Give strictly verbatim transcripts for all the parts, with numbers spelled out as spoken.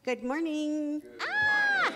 Good morning. Ah!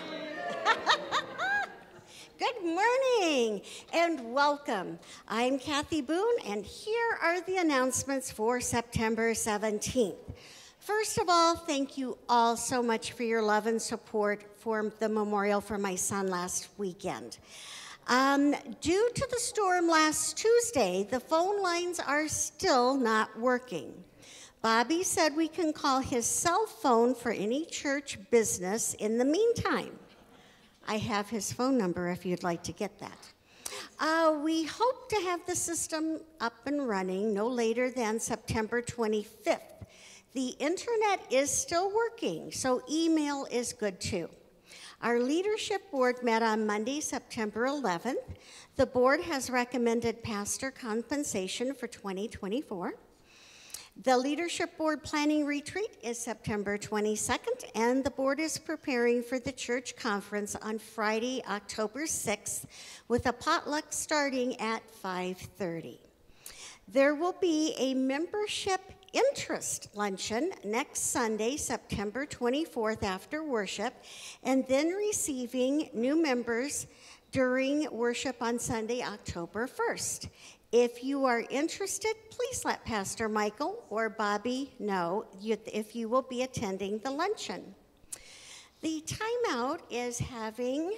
Good morning and welcome. I'm Kathy Boone, and here are the announcements for September seventeenth. First of all, thank you all so much for your love and support for the memorial for my son last weekend. Um, due to the storm last Tuesday, the phone lines are still not working. Bobby said we can call his cell phone for any church business in the meantime. I have his phone number if you'd like to get that. Uh, we hope to have the system up and running no later than September twenty-fifth. The internet is still working, so email is good too. Our leadership board met on Monday, September eleventh. The board has recommended pastor compensation for twenty twenty-four. The Leadership Board Planning Retreat is September twenty-second, and the board is preparing for the church conference on Friday, October sixth, with a potluck starting at five thirty. There will be a membership interest luncheon next Sunday, September twenty-fourth, after worship, and then receiving new members during worship on Sunday, October first. If you are interested, please let Pastor Michael or Bobby know if you will be attending the luncheon. The timeout is having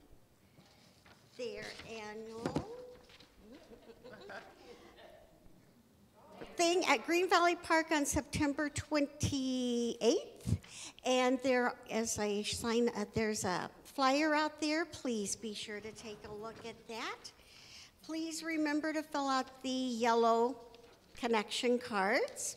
their annual thing at Green Valley Park on September twenty-eighth, and there, as I sign, uh, there's a flyer out there. Please be sure to take a look at that. Please remember to fill out the yellow connection cards.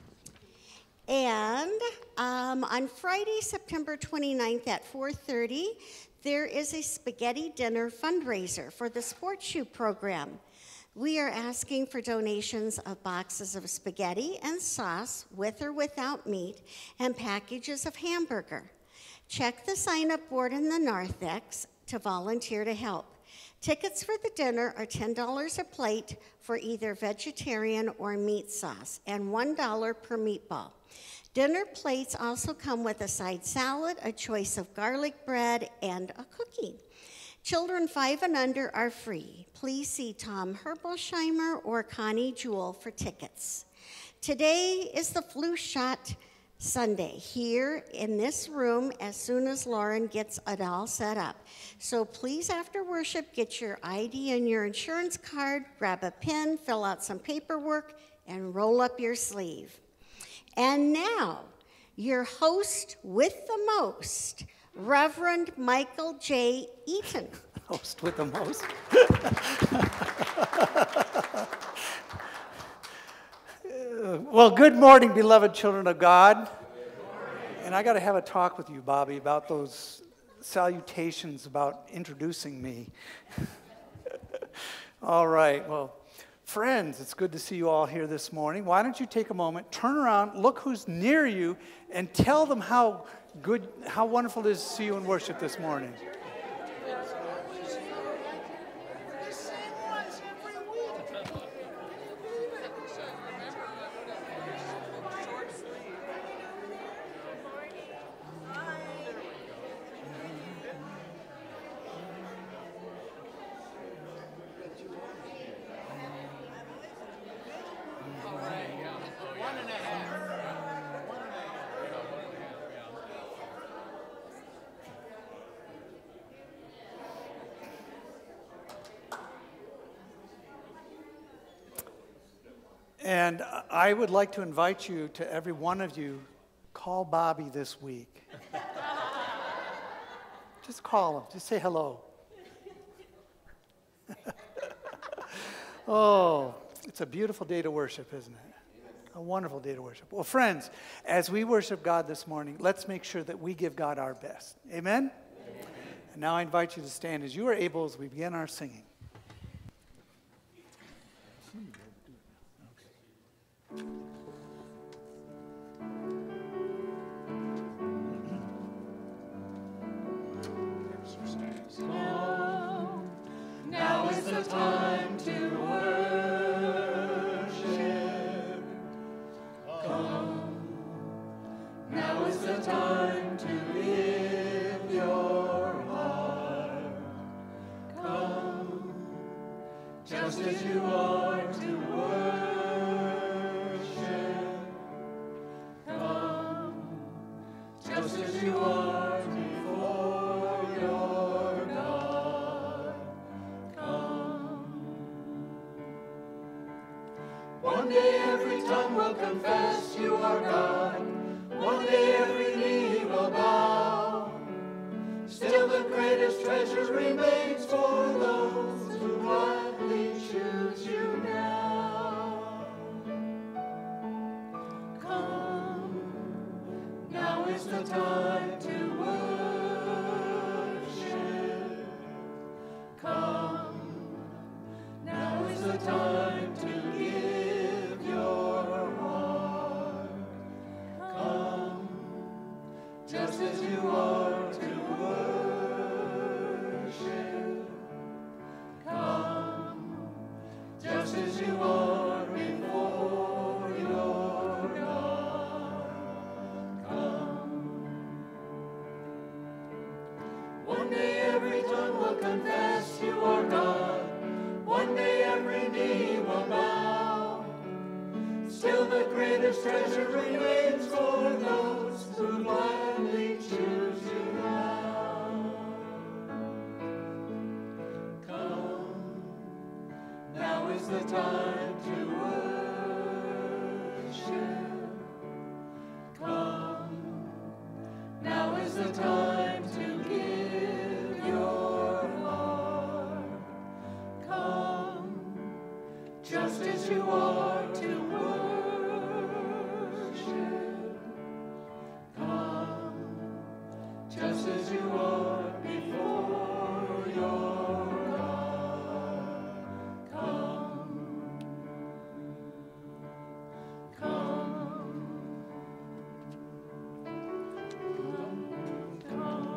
And um, on Friday, September twenty-ninth at four thirty, there is a spaghetti dinner fundraiser for the Sports Shoe program. We are asking for donations of boxes of spaghetti and sauce with or without meat and packages of hamburger. Check the sign-up board in the narthex to volunteer to help. Tickets for the dinner are ten dollars a plate for either vegetarian or meat sauce, and one dollar per meatball. Dinner plates also come with a side salad, a choice of garlic bread, and a cookie. Children five and under are free. Please see Tom Herbolsheimer or Connie Jewell for tickets. Today is the flu shot Sunday here in this room as soon as Lauren gets it all set up. So please, after worship, get your I D and your insurance card, grab a pen, fill out some paperwork, and roll up your sleeve. And now, your host with the most, Reverend Michael J. Eaton. Host with the most? Well, good morning, beloved children of God. And I got to have a talk with you, Bobby, about those salutations, about introducing me. All right, well, friends, it's good to see you all here this morning. Why don't you take a moment, turn around, look who's near you, and tell them how good, how wonderful it is to see you in worship this morning. And I would like to invite you, to every one of you, call Bobby this week. Just call him. Just say hello. Oh, it's a beautiful day to worship, isn't it? A wonderful day to worship. Well, friends, as we worship God this morning, let's make sure that we give God our best. Amen? Amen. And now I invite you to stand as you are able as we begin our singing. Now is the time to worship. Come. Now is the the time to give your heart. Come, just as you are to worship. Come, just as you are before your God. Come. One day every tongue will confess you are God. One day every knee will bow. Still the greatest treasure remains for those who gladly choose you now. Come, now is the time to worship. Come, now is the time to give your heart. Come, just as you are to worship. Come, just as you are before your God. Come. One day every tongue will confess you are God. One day every knee will bow. Still the greatest treasure remains for those who gladly choose you now. Come, now is the time to worship. Come, now is the time to give your heart. Come, just as you are to worship. Come, just as you are before your God. Come, come, come, come.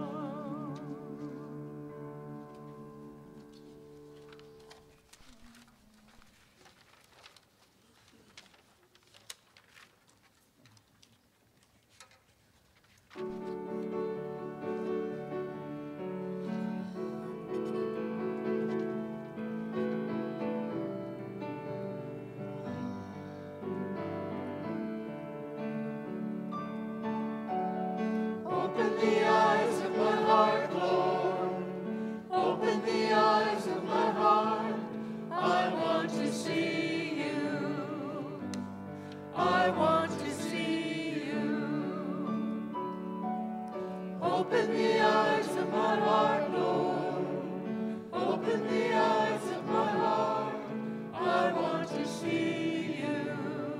Open the eyes of my heart, Lord. Open the eyes of my heart. I want to see you. I want to see you. Open the eyes of my heart, Lord. Open the eyes of my heart. I want to see you.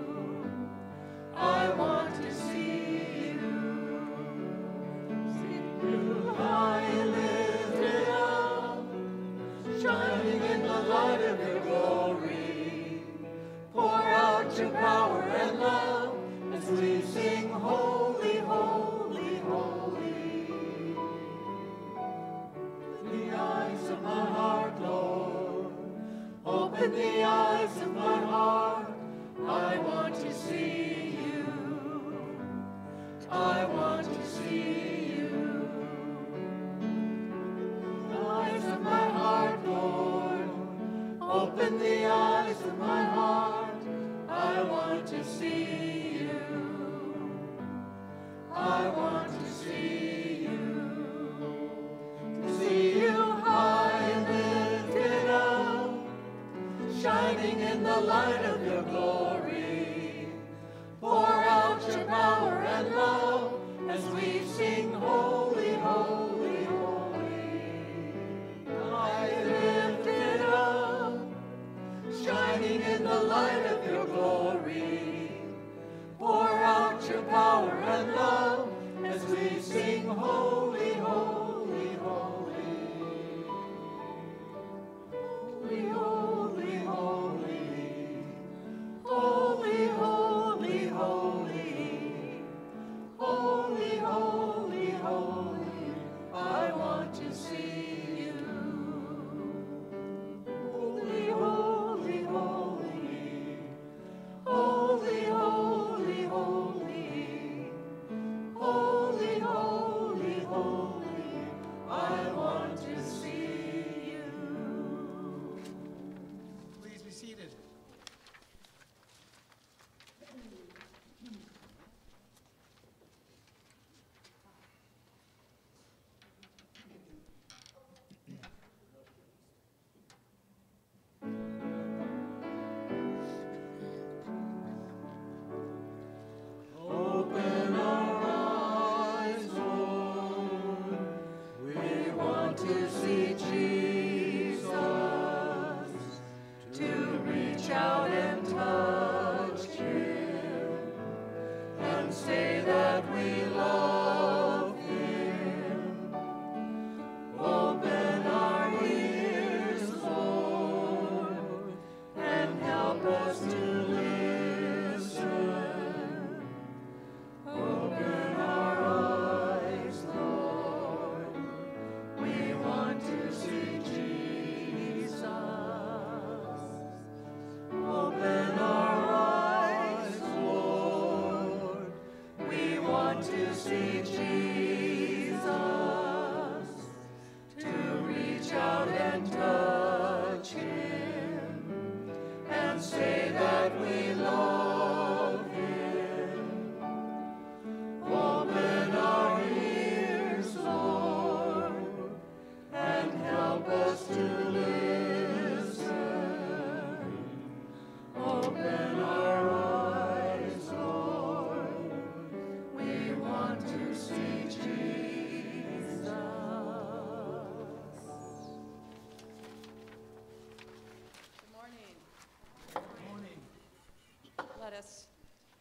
I want to see you. You high and lifted up, shining in the light of your glory. Pour out your power and love as we sing holy, holy, holy. The eyes of my heart, Lord. Open the eyes of my heart. I want to see you. I want to see you. Eyes of my heart, Lord. Open the eyes of my heart. I want to see you. I want to see you. To see you high and lifted up, shining in the light of your glory. Pour out your power and love as we sing holy, holy, holy. High lifted up, shining in the light of your glory. Pour out your power and love as we sing holy, holy, holy. Holy, holy, holy. Holy, holy, holy. Holy, holy, holy. I want to see you. Holy, holy, holy. Holy, holy, holy. Holy,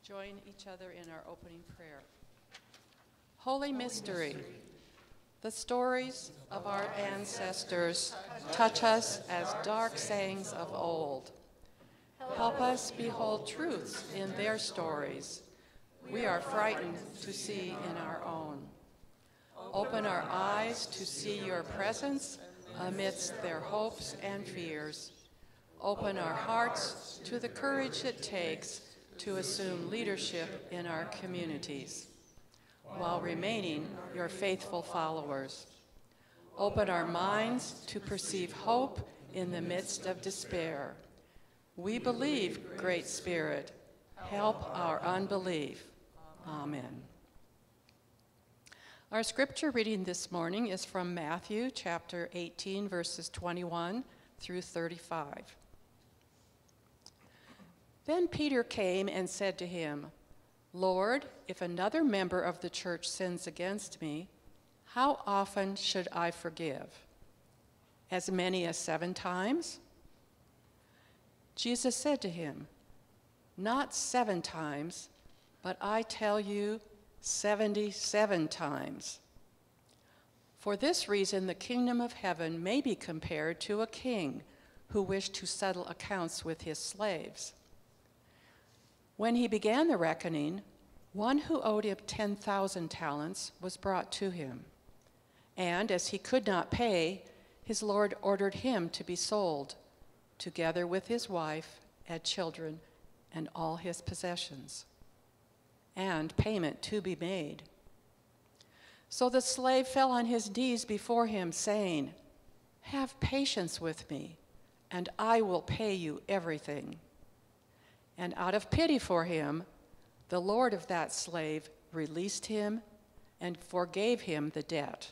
join each other in our opening prayer. Holy Mystery, the stories of our ancestors touch us as dark sayings of old. Help us behold truths in their stories we are frightened to see in our own. Open our eyes to see your presence amidst their hopes and fears. Open our hearts to the courage it takes to assume leadership in our communities, while remaining your faithful followers. Open our minds to perceive hope in the midst of despair. We believe, Great Spirit, help our unbelief. Amen. Our scripture reading this morning is from Matthew chapter eighteen, verses twenty-one through thirty-five. Then Peter came and said to him, Lord, if another member of the church sins against me, how often should I forgive? As many as seven times? Jesus said to him, Not seven times, but I tell you, seventy-seven times. For this reason, the kingdom of heaven may be compared to a king who wished to settle accounts with his slaves. When he began the reckoning, one who owed him ten thousand talents was brought to him. And as he could not pay, his lord ordered him to be sold, together with his wife and children and all his possessions, and payment to be made. So the slave fell on his knees before him, saying, Have patience with me, and I will pay you everything. And out of pity for him, the lord of that slave released him and forgave him the debt.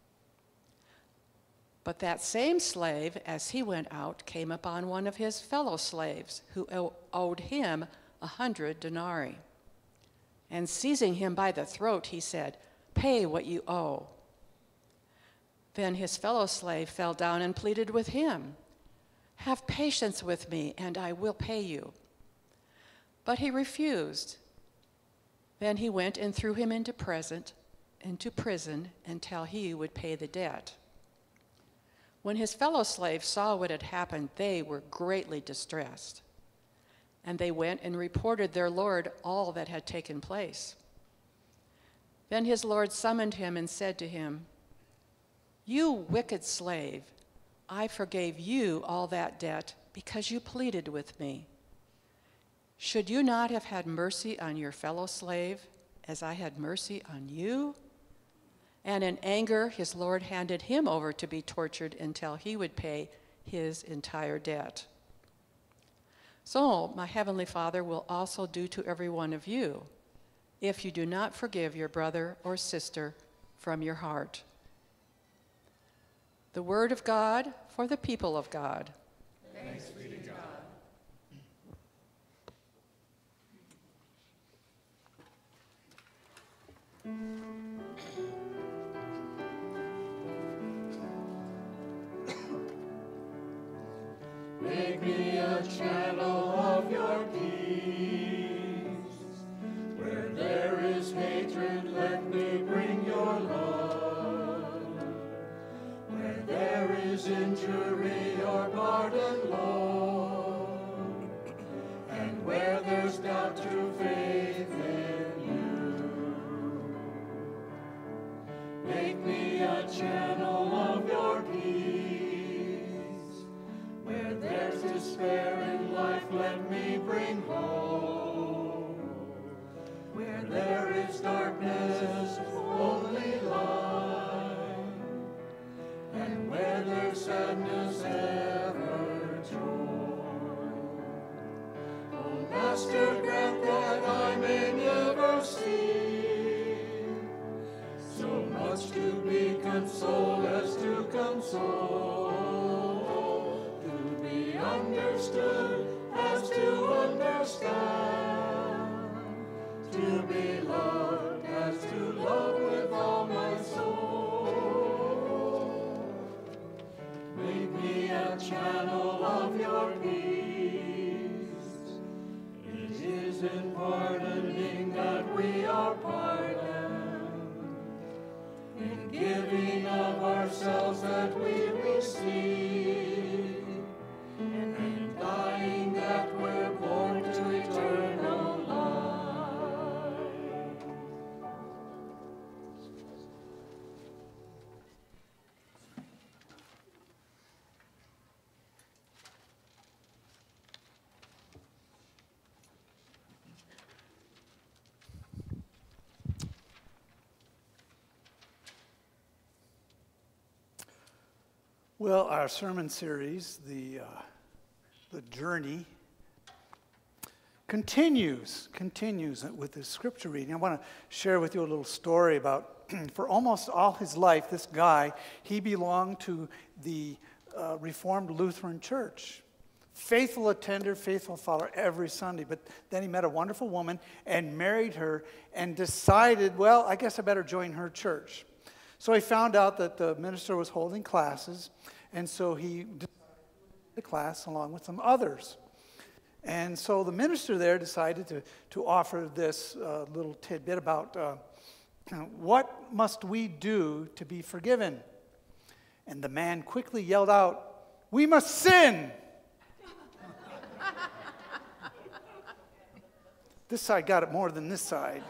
But that same slave, as he went out, came upon one of his fellow slaves who owed him a hundred denarii. And seizing him by the throat, he said, Pay what you owe. Then his fellow slave fell down and pleaded with him, Have patience with me, and I will pay you. But he refused. Then he went and threw him into prison, into prison until he would pay the debt. When his fellow slaves saw what had happened, they were greatly distressed. And they went and reported their lord all that had taken place. Then his lord summoned him and said to him, You wicked slave, I forgave you all that debt because you pleaded with me. Should you not have had mercy on your fellow slave as I had mercy on you? And in anger, his lord handed him over to be tortured until he would pay his entire debt. So my heavenly Father will also do to every one of you if you do not forgive your brother or sister from your heart. The word of God for the people of God. Thanks be to God. Make me a channel of your peace. Where there is hatred, let me bring your love. Where there is injury, your pardon, Lord. And where there's doubt, true faith in you. Make me a channel of your peace. Where there's despair in life, let me bring hope. Where there is darkness, only light. And where there's sadness, ever joy. Oh, Master, grant that I may never see so much to be consoled as to console. Understood as to understand, to be loved as to love with all my soul. Make me a channel of your peace. It is in pardon our pardon, in giving of ourselves that we receive, and in dying that we're born to eternal life. Well, our sermon series, the uh, the journey, continues continues with this scripture reading. I want to share with you a little story about. For almost all his life, this guy, he belonged to the uh, Reformed Lutheran Church. Faithful attender, faithful follower every Sunday. But then he met a wonderful woman and married her and decided, well, I guess I better join her church. So he found out that the minister was holding classes, and so he decided to go to the class along with some others. And so the minister there decided to, to offer this uh, little tidbit about uh, what must we do to be forgiven? And the man quickly yelled out, "We must sin!" This side got it more than this side.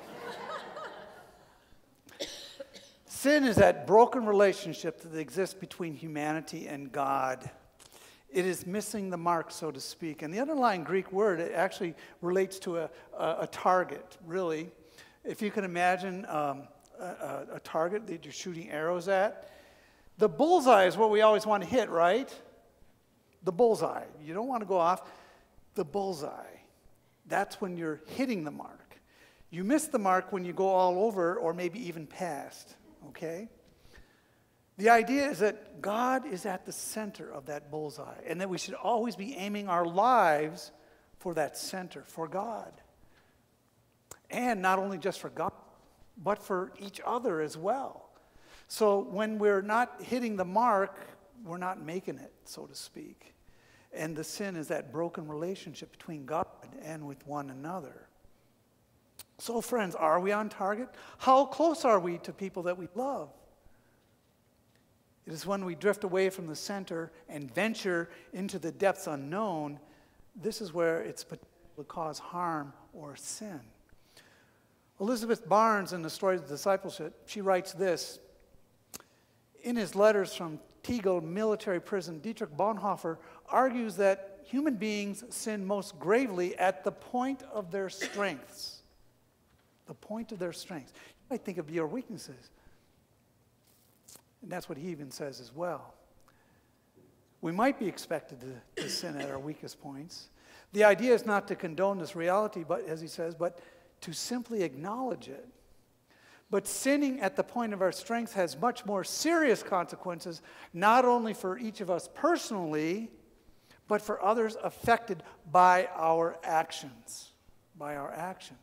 Sin is that broken relationship that exists between humanity and God. It is missing the mark, so to speak. And the underlying Greek word, it actually relates to a, a, a target, really. If you can imagine um, a, a target that you're shooting arrows at, the bullseye is what we always want to hit, right? The bullseye. You don't want to go off. The bullseye. That's when you're hitting the mark. You miss the mark when you go all over or maybe even past. Okay? The idea is that God is at the center of that bullseye, and that we should always be aiming our lives for that center, for God. And not only just for God, but for each other as well. So when we're not hitting the mark, we're not making it, so to speak. And the sin is that broken relationship between God and with one another. So, friends, are we on target? How close are we to people that we love? It is when we drift away from the center and venture into the depths unknown, this is where it's potential to cause harm or sin. Elizabeth Barnes, in the Story of Discipleship, she writes this. In his letters from Tegel military prison, Dietrich Bonhoeffer argues that human beings sin most gravely at the point of their strengths. The point of their strengths. You might think of your weaknesses. And that's what he even says as well. We might be expected to, to sin at our weakest points. The idea is not to condone this reality, but as he says, but to simply acknowledge it. But sinning at the point of our strength has much more serious consequences, not only for each of us personally, but for others affected by our actions. By our actions.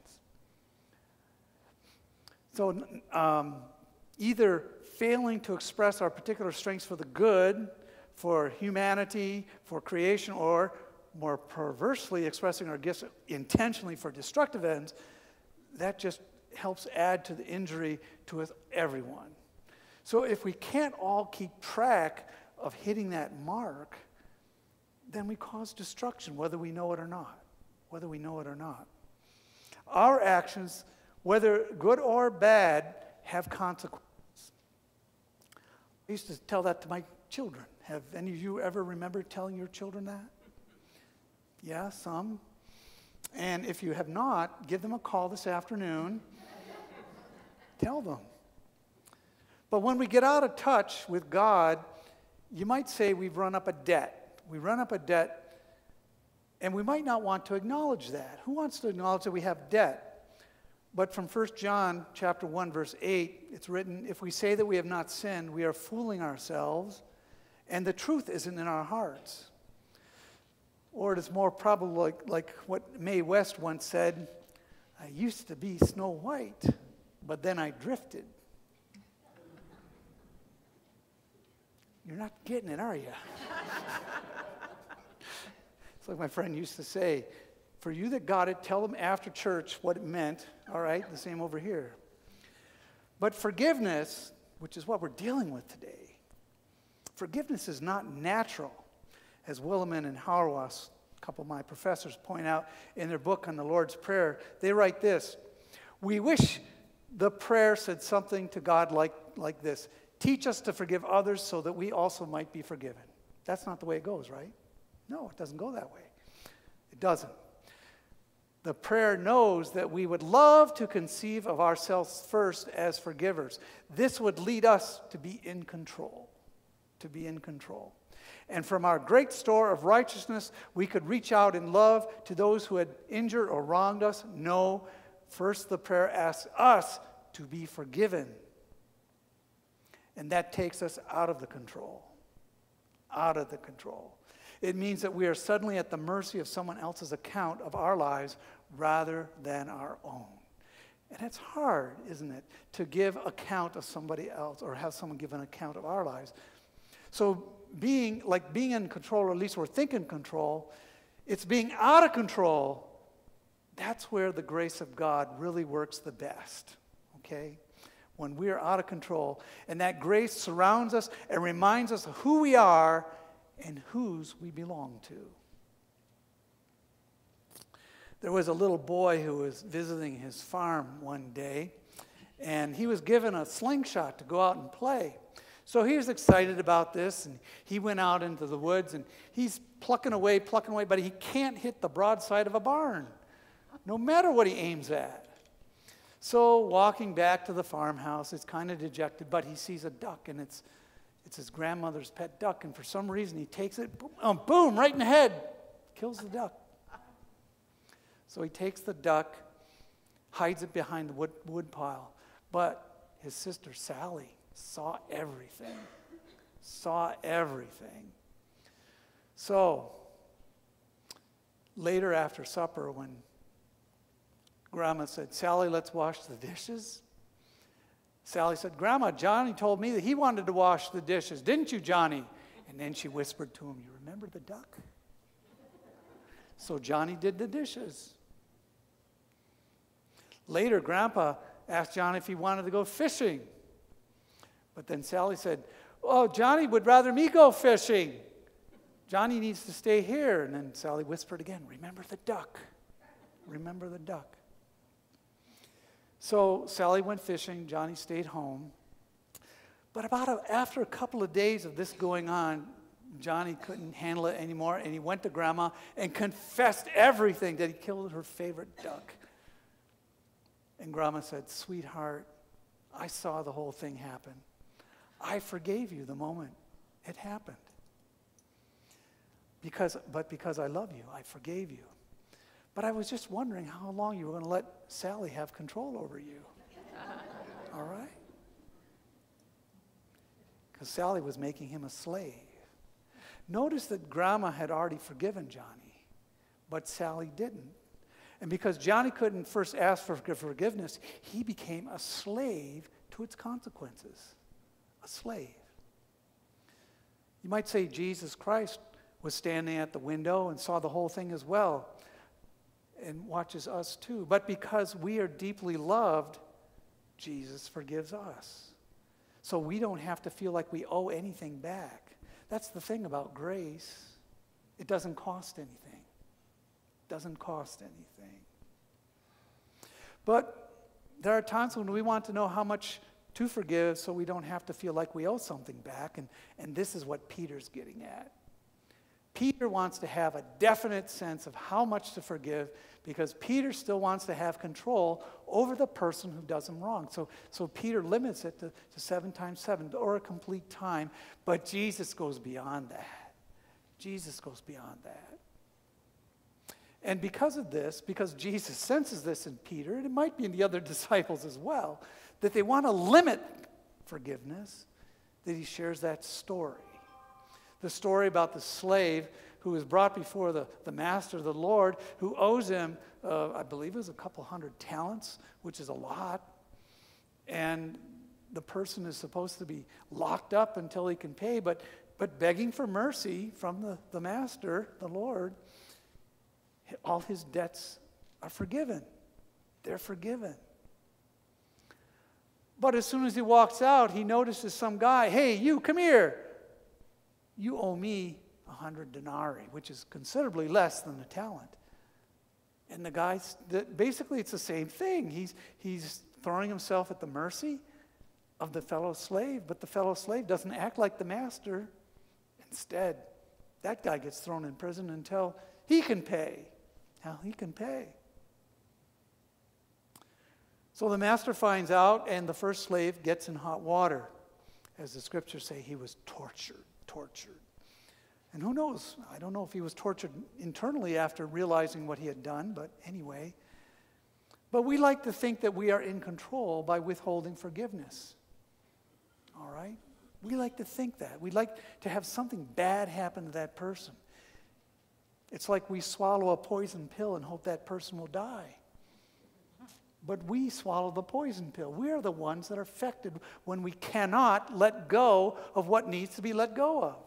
So um, either failing to express our particular strengths for the good, for humanity, for creation, or more perversely expressing our gifts intentionally for destructive ends, that just helps add to the injury to us, everyone. So if we can't all keep track of hitting that mark, then we cause destruction, whether we know it or not. Whether we know it or not. Our actions, whether good or bad, have consequences. I used to tell that to my children. Have any of you ever remembered telling your children that? Yeah, some. And if you have not, give them a call this afternoon. Tell them. But when we get out of touch with God, you might say we've run up a debt. We run up a debt, and we might not want to acknowledge that. Who wants to acknowledge that we have debt? But from First John chapter one, verse eight, it's written, if we say that we have not sinned, we are fooling ourselves, and the truth isn't in our hearts. Or it is more probably like, like what Mae West once said, I used to be Snow White, but then I drifted. You're not getting it, are you? It's like my friend used to say, For you that got it, tell them after church what it meant. All right, the same over here. But forgiveness, which is what we're dealing with today, forgiveness is not natural, as Williman and Hauerwas, a couple of my professors, point out in their book on the Lord's Prayer. They write this: we wish the prayer said something to God like, like this: teach us to forgive others so that we also might be forgiven. That's not the way it goes, right? No, it doesn't go that way. It doesn't. The prayer knows that we would love to conceive of ourselves first as forgivers. This would lead us to be in control, to be in control. And from our great store of righteousness, we could reach out in love to those who had injured or wronged us. No, first the prayer asks us to be forgiven. And that takes us out of the control, out of the control. It means that we are suddenly at the mercy of someone else's account of our lives rather than our own. And it's hard, isn't it, to give account of somebody else or have someone give an account of our lives. So being, like being in control, or at least we're thinking control, it's being out of control. That's where the grace of God really works the best, okay? When we are out of control. And that grace surrounds us and reminds us of who we are and whose we belong to. There was a little boy who was visiting his farm one day, and he was given a slingshot to go out and play. So he was excited about this, and he went out into the woods, and he's plucking away, plucking away, but he can't hit the broadside of a barn, no matter what he aims at. So walking back to the farmhouse, it's kind of dejected, but he sees a duck, and it's It's his grandmother's pet duck, and for some reason he takes it, boom, um, boom, right in the head, kills the duck. So he takes the duck, hides it behind the wood, wood pile. But his sister Sally saw everything, saw everything. So later after supper, when Grandma said, Sally, let's wash the dishes, Sally said, Grandma, Johnny told me that he wanted to wash the dishes. Didn't you, Johnny? And then she whispered to him, you remember the duck? So Johnny did the dishes. Later, Grandpa asked Johnny if he wanted to go fishing. But then Sally said, oh, Johnny would rather me go fishing. Johnny needs to stay here. And then Sally whispered again, remember the duck. Remember the duck. So Sally went fishing, Johnny stayed home. But about a, after a couple of days of this going on, Johnny couldn't handle it anymore, and he went to Grandma and confessed everything, that he killed her favorite duck. And Grandma said, sweetheart, I saw the whole thing happen. I forgave you the moment it happened. Because, but because I love you, I forgave you. But I was just wondering how long you were going to let Sally have control over you. All right? Because Sally was making him a slave. Notice that Grandma had already forgiven Johnny, but Sally didn't. And because Johnny couldn't first ask for forgiveness, he became a slave to its consequences. A slave. You might say Jesus Christ was standing at the window and saw the whole thing as well, and watches us too. But because we are deeply loved, Jesus forgives us. So we don't have to feel like we owe anything back. That's the thing about grace. It doesn't cost anything. It doesn't cost anything. But there are times when we want to know how much to forgive so we don't have to feel like we owe something back. And, and this is what Peter's getting at. Peter wants to have a definite sense of how much to forgive, because Peter still wants to have control over the person who does him wrong. So, so Peter limits it to, to seven times seven, or a complete time. But Jesus goes beyond that. Jesus goes beyond that. And because of this, because Jesus senses this in Peter, and it might be in the other disciples as well, that they want to limit forgiveness, that he shares that story. The story about the slave who was brought before the, the master, the Lord, who owes him, uh, I believe it was a couple hundred talents, which is a lot. And the person is supposed to be locked up until he can pay, but, but begging for mercy from the, the master, the Lord. All his debts are forgiven. They're forgiven. But as soon as he walks out, he notices some guy, hey, you, come here. You owe me a hundred denarii, which is considerably less than a talent. And the guy's, basically it's the same thing. He's, he's throwing himself at the mercy of the fellow slave, but the fellow slave doesn't act like the master. Instead, that guy gets thrown in prison until he can pay. How he can pay. So the master finds out, and the first slave gets in hot water. As the scriptures say, he was tortured, tortured. And who knows? I don't know if he was tortured internally after realizing what he had done, but anyway. But we like to think that we are in control by withholding forgiveness. All right? We like to think that. We like to have something bad happen to that person. It's like we swallow a poison pill and hope that person will die. But we swallow the poison pill. We are the ones that are affected when we cannot let go of what needs to be let go of.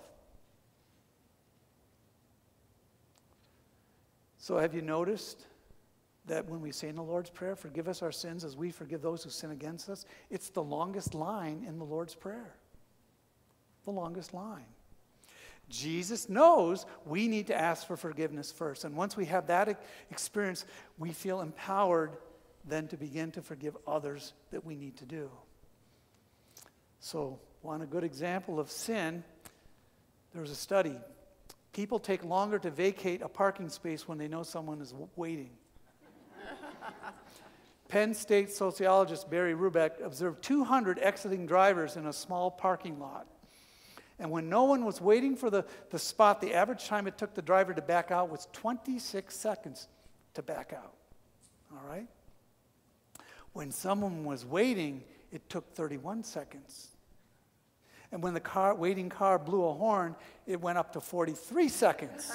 So have you noticed that when we say in the Lord's Prayer, forgive us our sins as we forgive those who sin against us, it's the longest line in the Lord's Prayer. The longest line. Jesus knows we need to ask for forgiveness first. And once we have that experience, we feel empowered then to begin to forgive others that we need to do. So, want a good example of sin? There was a study. People take longer to vacate a parking space when they know someone is waiting. Penn State sociologist Barry Rubeck observed two hundred exiting drivers in a small parking lot. And when no one was waiting for the, the spot, the average time it took the driver to back out was twenty-six seconds to back out. All right? When someone was waiting, it took thirty-one seconds. And when the car, waiting car blew a horn, it went up to forty-three seconds.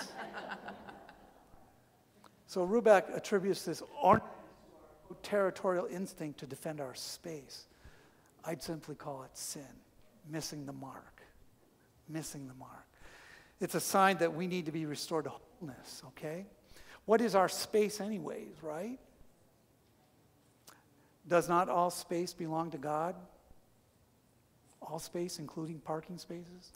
So Rubeck attributes this territorial instinct to defend our space. I'd simply call it sin, missing the mark, missing the mark. It's a sign that we need to be restored to wholeness, okay? What is our space anyways, right? Does not all space belong to God? All space, including parking spaces?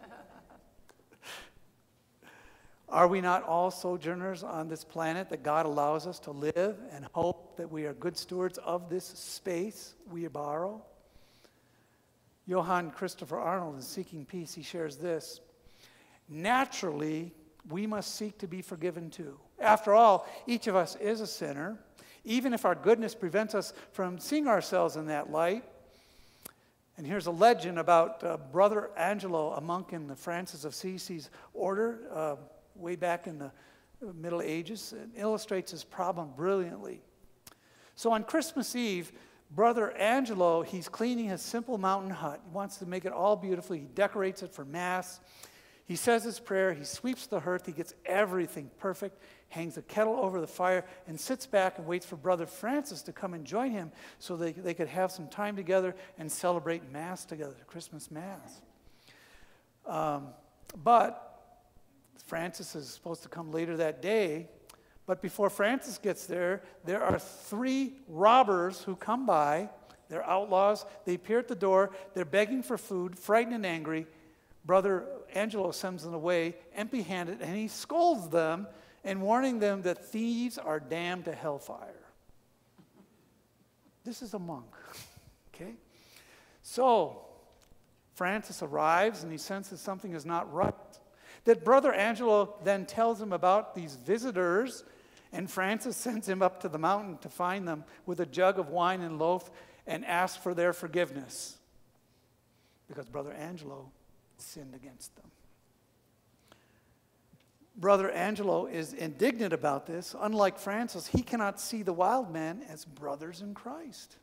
Are we not all sojourners on this planet that God allows us to live and hope that we are good stewards of this space we borrow? Johann Christopher Arnold in Seeking Peace, he shares this. Naturally, we must seek to be forgiven too. After all, each of us is a sinner. Even if our goodness prevents us from seeing ourselves in that light. And here's a legend about uh, Brother Angelo, a monk in the Francis of Assisi's order, uh, way back in the Middle Ages. It illustrates his problem brilliantly. So on Christmas Eve, Brother Angelo, he's cleaning his simple mountain hut. He wants to make it all beautiful. He decorates it for Mass. He says his prayer, he sweeps the hearth, he gets everything perfect, hangs the kettle over the fire, and sits back and waits for Brother Francis to come and join him so they, they could have some time together and celebrate Mass together, Christmas Mass. Um, but Francis is supposed to come later that day, but before Francis gets there, there are three robbers who come by. They're outlaws. They appear at the door. They're begging for food, frightened and angry. Brother Angelo sends them away empty-handed, and he scolds them and warning them that thieves are damned to hellfire. This is a monk, okay? So, Francis arrives, and he senses something is not right. That Brother Angelo then tells him about these visitors, and Francis sends him up to the mountain to find them with a jug of wine and loaf and ask for their forgiveness. Because Brother Angelo sinned against them. Brother Angelo is indignant about this. Unlike Francis, he cannot see the wild men as brothers in Christ,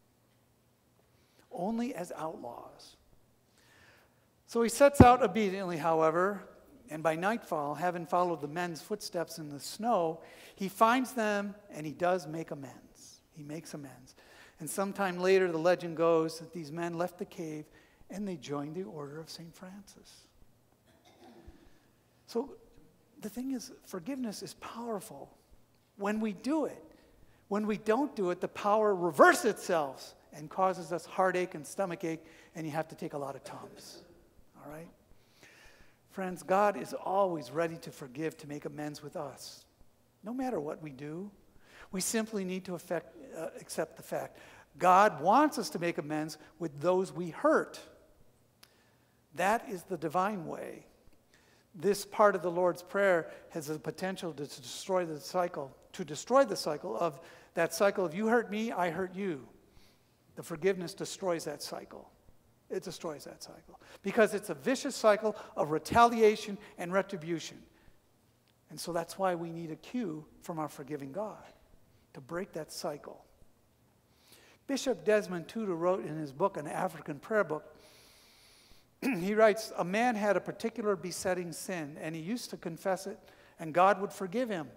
only as outlaws. So he sets out obediently, however, and by nightfall, having followed the men's footsteps in the snow, he finds them and he does make amends. He makes amends. And sometime later, the legend goes that these men left the cave and they joined the order of Saint Francis. So the thing is, forgiveness is powerful. when we do it. When we don't do it, the power reverses itself and causes us heartache and stomachache, and you have to take a lot of Tums. All right? Friends, God is always ready to forgive, to make amends with us. No matter what we do, we simply need to affect, uh, accept the fact. God wants us to make amends with those we hurt. That is the divine way. This part of the Lord's Prayer has the potential to, to destroy the cycle, to destroy the cycle of that cycle of you hurt me, I hurt you. The forgiveness destroys that cycle. It destroys that cycle. Because it's a vicious cycle of retaliation and retribution. And so that's why we need a cue from our forgiving God to break that cycle. Bishop Desmond Tutu wrote in his book, an African prayer book, he writes, a man had a particular besetting sin, and he used to confess it, and God would forgive him.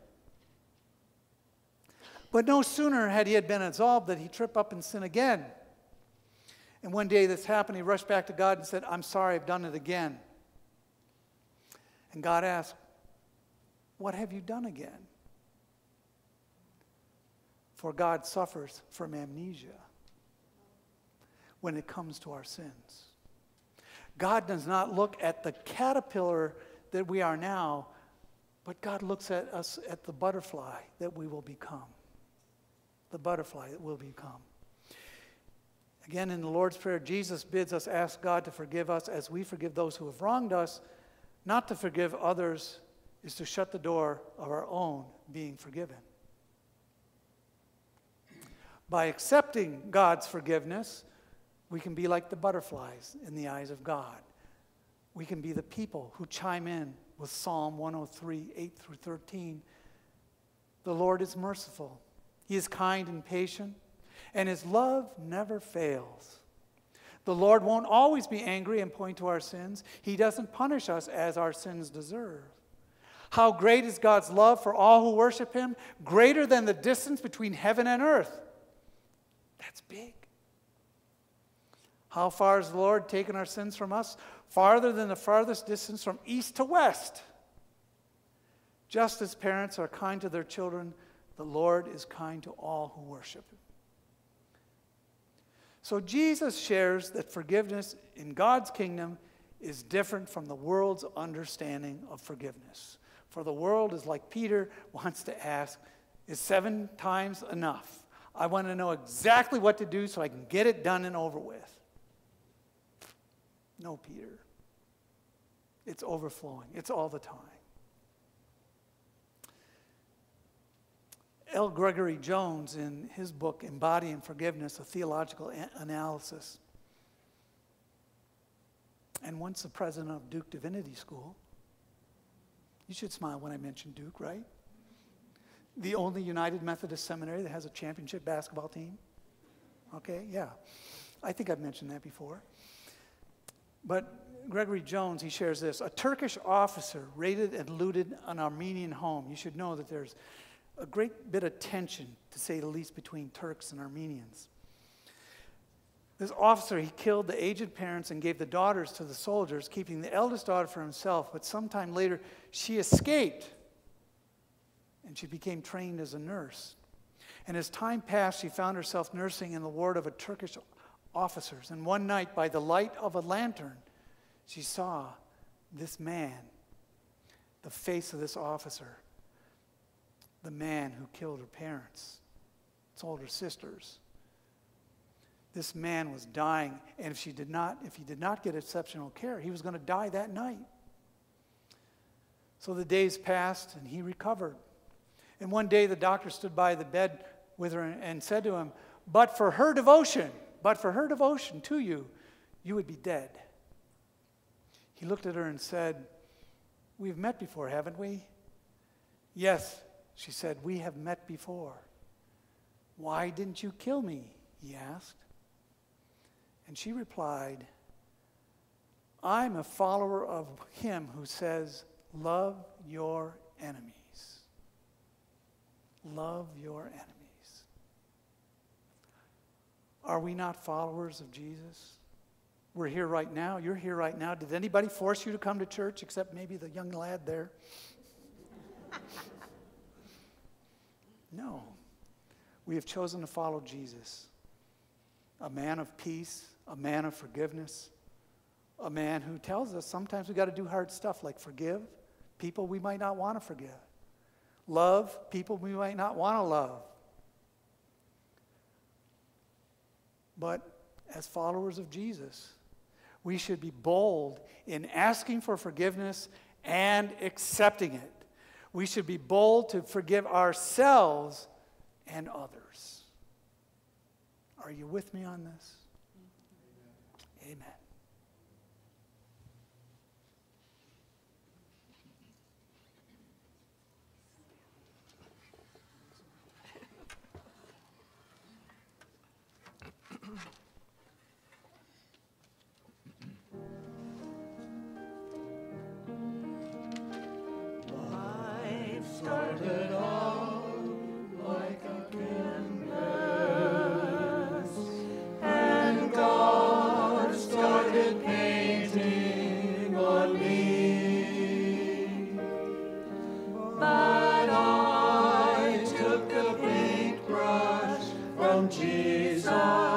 But no sooner had he had been absolved that he tripped up and sin again. And one day this happened, he rushed back to God and said, I'm sorry, I've done it again. And God asked, what have you done again? For God suffers from amnesia when it comes to our sins. God does not look at the caterpillar that we are now, but God looks at us at the butterfly that we will become. The butterfly that we'll become. Again, in the Lord's Prayer, Jesus bids us ask God to forgive us as we forgive those who have wronged us. Not to forgive others is to shut the door of our own being forgiven. By accepting God's forgiveness, we can be like the butterflies in the eyes of God. We can be the people who chime in with Psalm one oh three, eight through thirteen. The Lord is merciful. He is kind and patient, and his love never fails. The Lord won't always be angry and point to our sins. He doesn't punish us as our sins deserve. How great is God's love for all who worship him? Greater than the distance between heaven and earth. That's big. How far has the Lord taken our sins from us? Farther than the farthest distance from east to west. Just as parents are kind to their children, the Lord is kind to all who worship him. So Jesus shares that forgiveness in God's kingdom is different from the world's understanding of forgiveness. For the world is like Peter wants to ask, is seven times enough? I want to know exactly what to do so I can get it done and over with. No, Peter. It's overflowing. It's all the time. L. Gregory Jones, in his book, Embodying Forgiveness, a Theological a- Analysis, and once the president of Duke Divinity School, you should smile when I mention Duke, right? The only United Methodist seminary that has a championship basketball team. Okay, yeah. I think I've mentioned that before. But Gregory Jones, he shares this. A Turkish officer raided and looted an Armenian home. You should know that there's a great bit of tension, to say the least, between Turks and Armenians. This officer, he killed the aged parents and gave the daughters to the soldiers, keeping the eldest daughter for himself. But sometime later, she escaped, and she became trained as a nurse. And as time passed, she found herself nursing in the ward of a Turkish officers. And one night, by the light of a lantern, she saw this man, the face of this officer, the man who killed her parents, told her sisters. This man was dying, and if she did not, if he did not get exceptional care, he was going to die that night. So the days passed, and he recovered. And one day, the doctor stood by the bed with her and, and said to him, "But for her devotion, but for her devotion to you, you would be dead." He looked at her and said, "We've met before, haven't we?" "Yes," she said, "we have met before." "Why didn't you kill me?" he asked. And she replied, "I'm a follower of him who says, love your enemies. Love your enemies." Are we not followers of Jesus? We're here right now. You're here right now. Did anybody force you to come to church except maybe the young lad there? No. We have chosen to follow Jesus, a man of peace, a man of forgiveness, a man who tells us sometimes we got to do hard stuff like forgive people we might not want to forgive, love people we might not want to love. But as followers of Jesus, we should be bold in asking for forgiveness and accepting it. We should be bold to forgive ourselves and others. Are you with me on this? Amen. Amen. Started out like a canvas, and God started painting on me. But I took a paintbrush from Jesus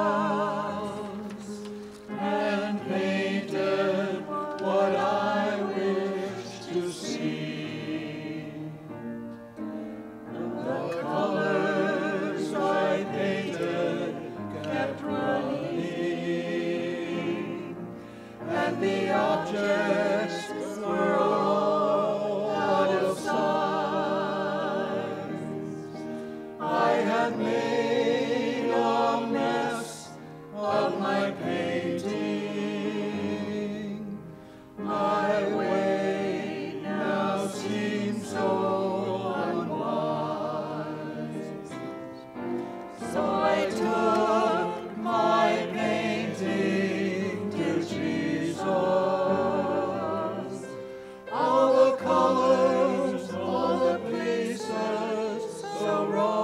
and painted what I wished to see. The objects were all out of sight. I had made a mess of my painting. My way now seems so unwise. So I took my painting to Jesus. All the colors, all the places so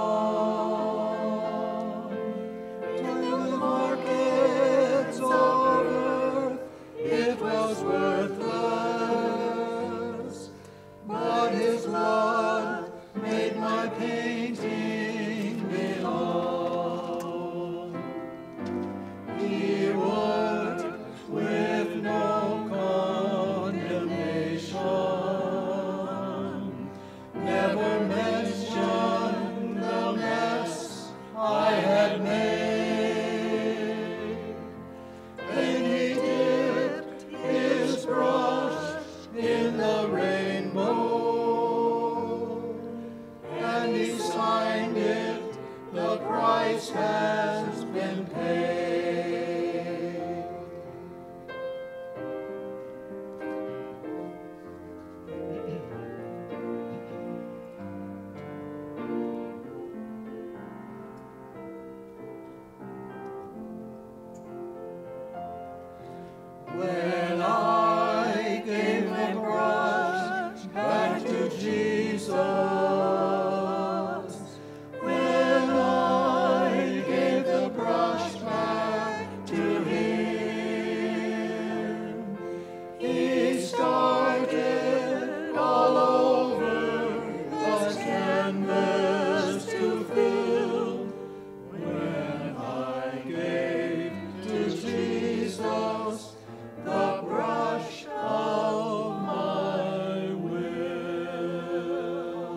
wrong. To the markets of earth it was worthless, but His blood made my painting belong. He worked with no condemnation, never mentioned the mess I had made. Then He dipped His brush in the rainbow, and He signed it, the price has been paid. When I gave the brush back to Jesus, when I gave the brush back to Him, He started all over the canvas to fill. When I gave to Jesus the brush of my will.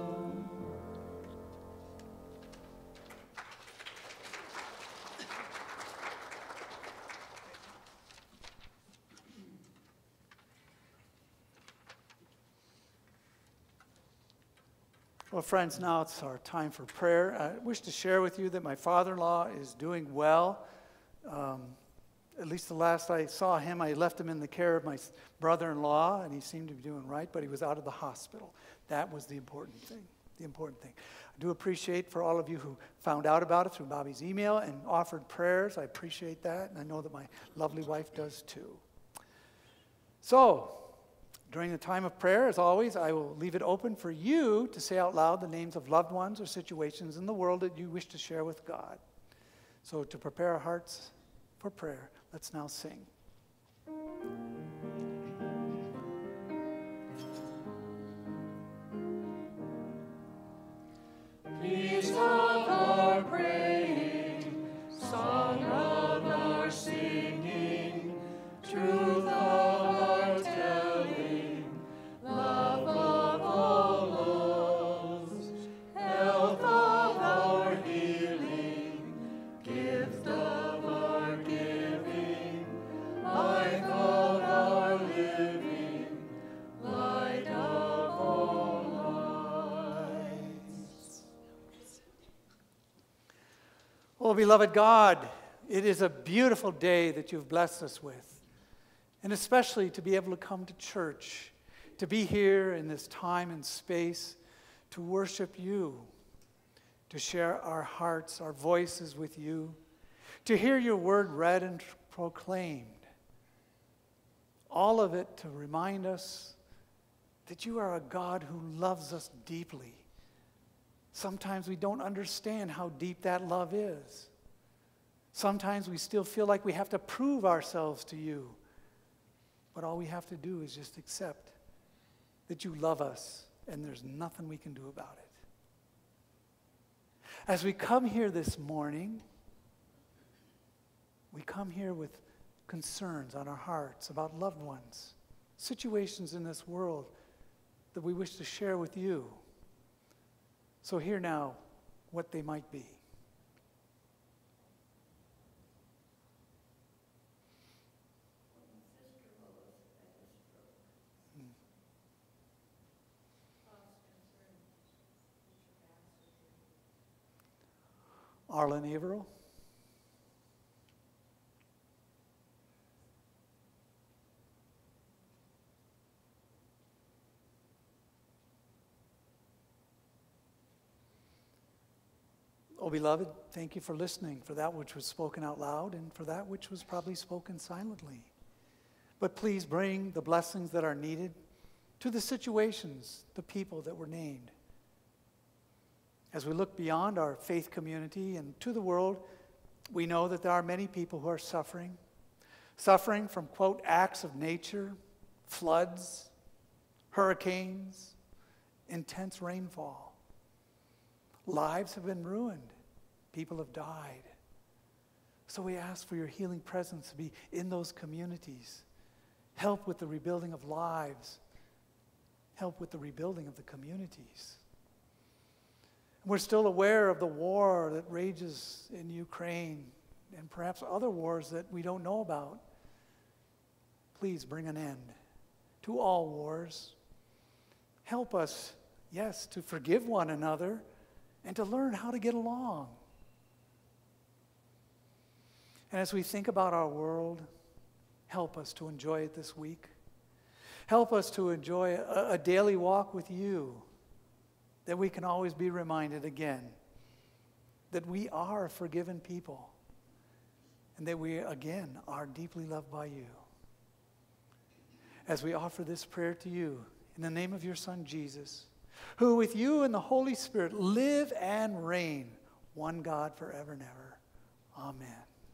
Well, friends, now it's our time for prayer. I wish to share with you that my father-in-law is doing well. Um, At least the last I saw him, I left him in the care of my brother-in-law, and he seemed to be doing right, but he was out of the hospital. That was the important thing, the important thing. I do appreciate for all of you who found out about it through Bobby's email and offered prayers. I appreciate that, and I know that my lovely wife does too. So, during the time of prayer, as always, I will leave it open for you to say out loud the names of loved ones or situations in the world that you wish to share with God. So to prepare our hearts for prayer, let's now sing. Peace. Oh, beloved God, it is a beautiful day that you've blessed us with, and especially to be able to come to church, to be here in this time and space to worship you, to share our hearts, our voices with you, to hear your word read and proclaimed. All of it to remind us that you are a God who loves us deeply. Sometimes we don't understand how deep that love is. Sometimes we still feel like we have to prove ourselves to you. But all we have to do is just accept that you love us and there's nothing we can do about it. As we come here this morning, we come here with concerns on our hearts about loved ones, situations in this world that we wish to share with you. So hear now what they might be. Arlen Averill. Oh, beloved, thank you for listening, for that which was spoken out loud and for that which was probably spoken silently. But please bring the blessings that are needed to the situations, the people that were named. As we look beyond our faith community and to the world, we know that there are many people who are suffering, suffering from, quote, acts of nature, floods, hurricanes, intense rainfall. Lives have been ruined. People have died. So we ask for your healing presence to be in those communities. Help with the rebuilding of lives. Help with the rebuilding of the communities. We're still aware of the war that rages in Ukraine and perhaps other wars that we don't know about. Please bring an end to all wars. Help us, yes, to forgive one another and to learn how to get along. And as we think about our world, help us to enjoy it this week. Help us to enjoy a, a daily walk with you, that we can always be reminded again that we are a forgiven people and that we, again, are deeply loved by you. As we offer this prayer to you, in the name of your Son, Jesus, who with you and the Holy Spirit live and reign, one God forever and ever. Amen.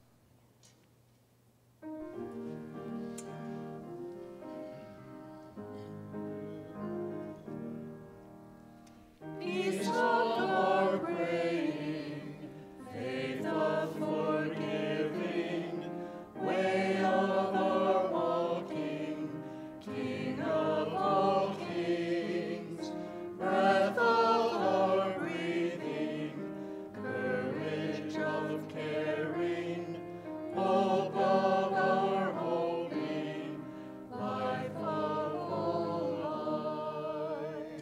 Peace of our praying, faith of forgiving, way of our walking, King of all kings, breath of our breathing, courage of caring, hope of our hoping, life of all life.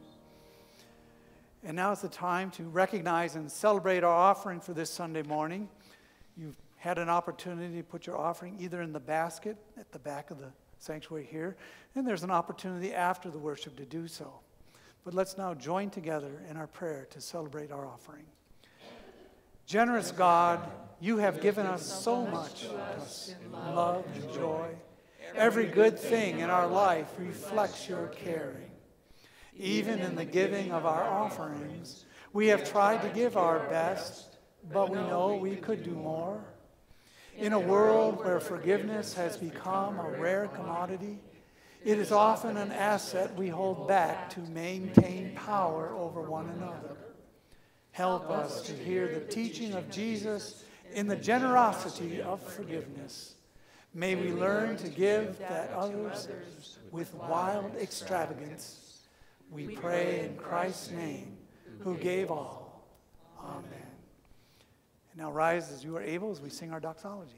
And now is the time to recognize and celebrate our offering for this Sunday morning. You've had an opportunity to put your offering either in the basket at the back of the sanctuary here, and there's an opportunity after the worship to do so. But let's now join together in our prayer to celebrate our offering. Generous God, you have given us so much to us in love and joy. Every good thing in our life reflects your caring. Even in the giving of our offerings, we have tried to give our best, but we know we could do more. In a world where forgiveness has become a rare commodity, it is often an asset we hold back to maintain power over one another. Help us to hear the teaching of Jesus in the generosity of forgiveness. May we learn to give that others with wild extravagance. We pray in Christ's name, who gave all. Amen. And now rise as you are able as we sing our doxology.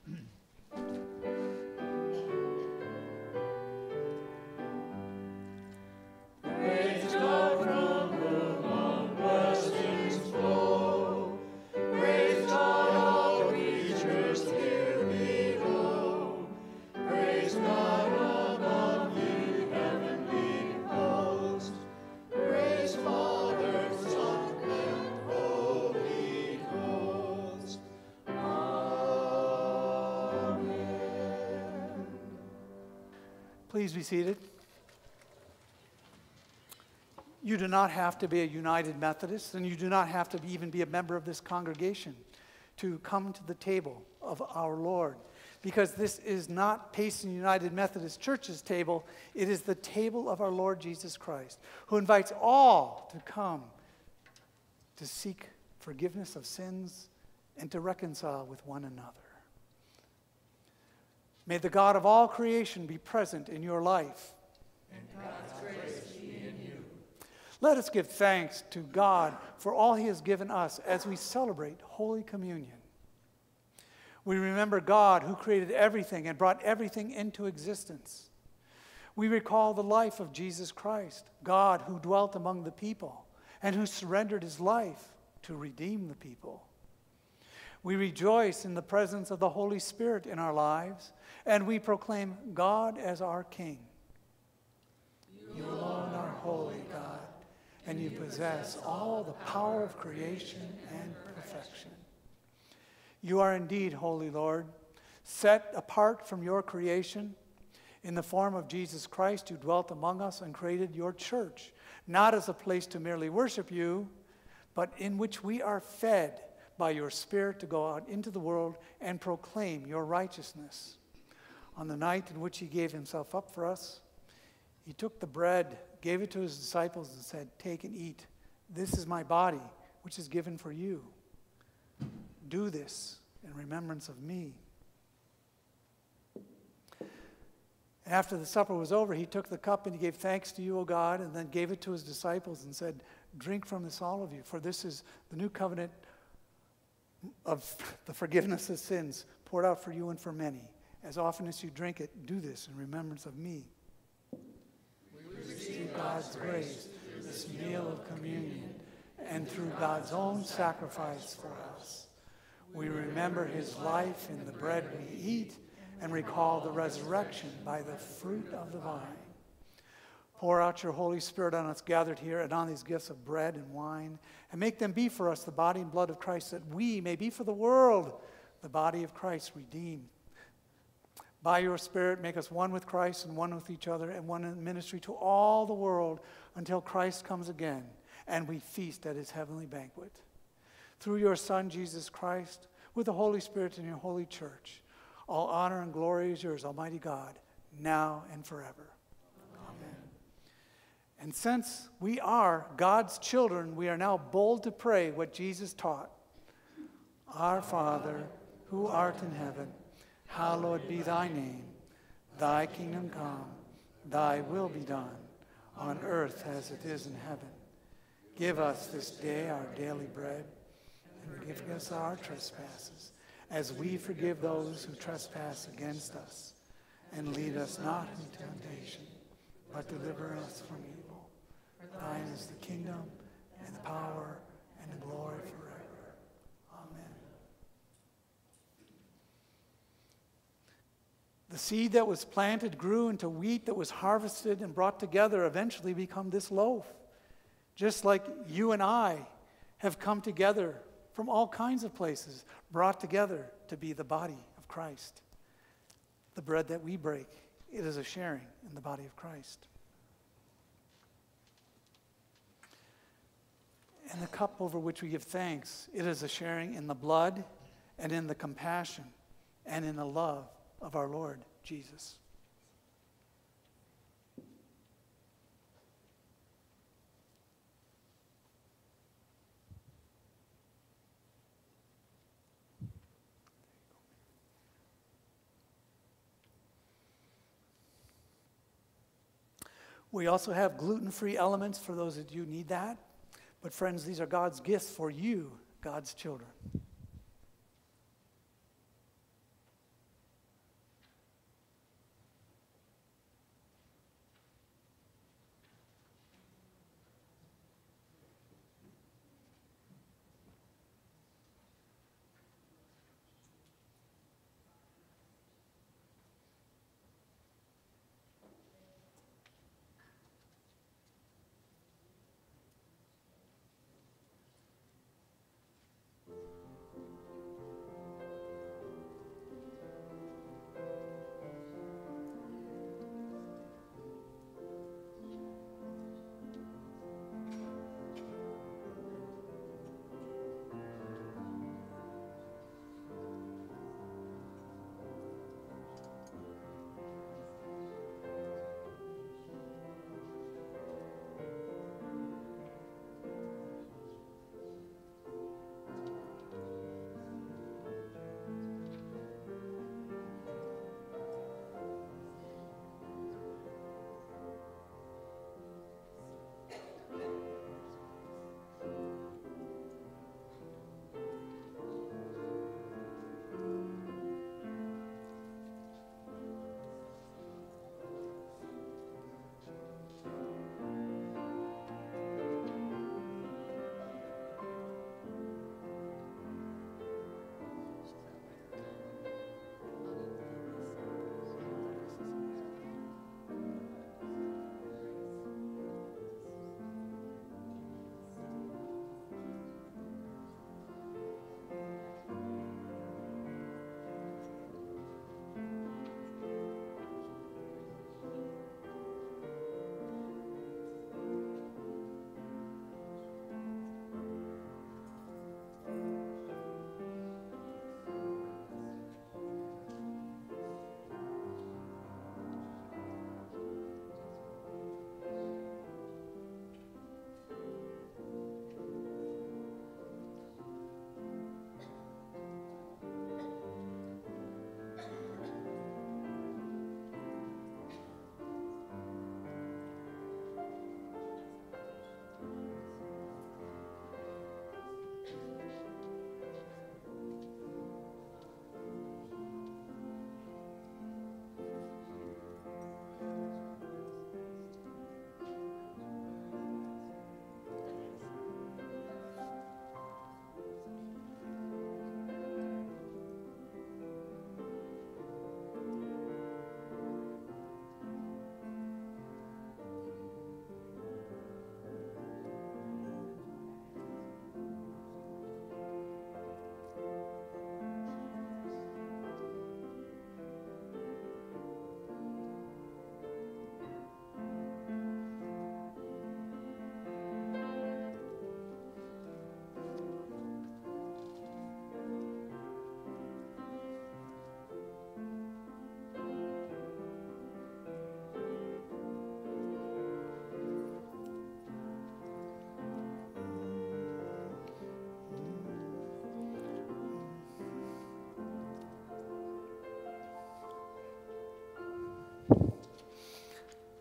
Praise God from whom all blessings flow. Praise God. Praise God above the heavenly host. Praise Father, Son, and Holy Ghost. Amen. Please be seated. You do not have to be a United Methodist, and you do not have to be, even be a member of this congregation to come to the table of our Lord. Because this is not Payson United Methodist Church's table, it is the table of our Lord Jesus Christ, who invites all to come to seek forgiveness of sins and to reconcile with one another. May the God of all creation be present in your life. And God's grace be in you. Let us give thanks to God for all he has given us as we celebrate Holy Communion. We remember God who created everything and brought everything into existence. We recall the life of Jesus Christ, God who dwelt among the people and who surrendered his life to redeem the people. We rejoice in the presence of the Holy Spirit in our lives, and we proclaim God as our King. You alone are holy, God, and you possess all the power of creation and perfection. You are indeed holy, Lord, set apart from your creation in the form of Jesus Christ, who dwelt among us and created your church, not as a place to merely worship you, but in which we are fed by your Spirit to go out into the world and proclaim your righteousness. On the night in which he gave himself up for us, he took the bread, gave it to his disciples, and said, "Take and eat. This is my body, which is given for you. Do this in remembrance of me." After the supper was over, he took the cup and he gave thanks to you, O God, and then gave it to his disciples and said, "Drink from this, all of you, for this is the new covenant of the forgiveness of sins poured out for you and for many. As often as you drink it, do this in remembrance of me." We receive God's grace, this meal of communion, and through God's own sacrifice for us. We remember his life in the bread we eat and recall the resurrection by the fruit of the vine. Pour out your Holy Spirit on us gathered here and on these gifts of bread and wine, and make them be for us the body and blood of Christ, that we may be for the world the body of Christ redeemed. By your Spirit, make us one with Christ and one with each other and one in ministry to all the world until Christ comes again and we feast at his heavenly banquet. Through your Son, Jesus Christ, with the Holy Spirit in your holy church, all honor and glory is yours, Almighty God, now and forever. Amen. And since we are God's children, we are now bold to pray what Jesus taught. Our Father, who art in heaven, hallowed be thy name. Thy kingdom come, thy will be done, on earth as it is in heaven. Give us this day our daily bread, and forgive us our trespasses, as we forgive those who trespass against us. And lead us not into temptation, but deliver us from evil. For thine is the kingdom, and the power, and the glory forever. Amen. The seed that was planted grew into wheat that was harvested and brought together, eventually become this loaf. Just like you and I have come together from all kinds of places, brought together to be the body of Christ. The bread that we break, it is a sharing in the body of Christ. And the cup over which we give thanks, it is a sharing in the blood and in the compassion and in the love of our Lord Jesus. We also have gluten-free elements for those that you need that. But friends, these are God's gifts for you, God's children.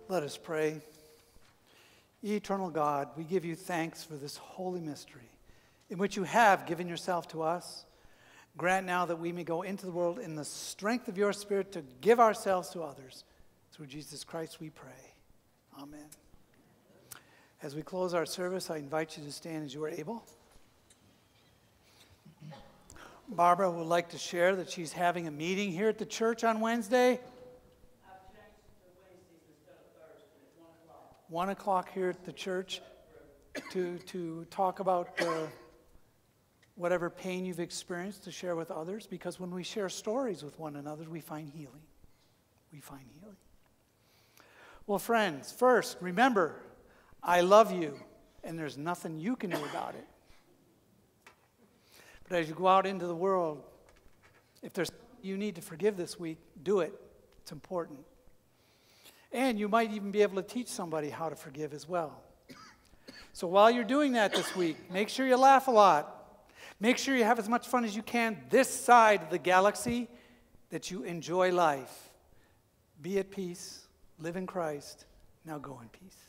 Let us pray. Eternal God, we give you thanks for this holy mystery in which you have given yourself to us. Grant now that we may go into the world in the strength of your Spirit to give ourselves to others. Through Jesus Christ we pray. Amen. As we close our service, I invite you to stand as you are able. Barbara would like to share that she's having a meeting here at the church on Wednesday. One o'clock here at the church to, to talk about uh, whatever pain you've experienced to share with others, because when we share stories with one another, we find healing. We find healing. Well, friends, first, remember, I love you, and there's nothing you can do about it. But as you go out into the world, if there's something you need to forgive this week, do it. It's important. And you might even be able to teach somebody how to forgive as well. So while you're doing that this week, make sure you laugh a lot. Make sure you have as much fun as you can this side of the galaxy, that you enjoy life. Be at peace. Live in Christ. Now go in peace.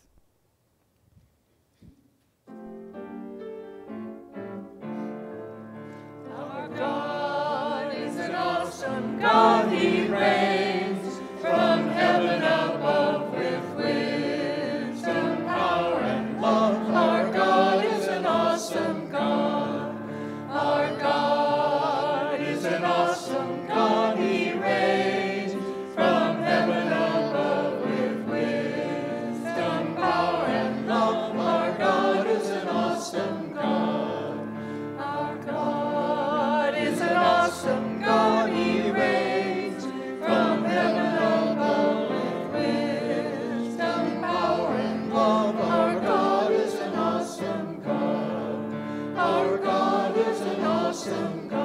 Our God is an awesome God. He reigns from heaven above with wisdom, power, and love. Our God is an awesome God. Our God is an awesome God. He reigns from heaven above with wisdom, power, and love. Our God is an awesome God. Our God is an awesome God. He reigns from heaven above with wisdom, power, and love. Our God is an awesome God. Our God is an awesome God.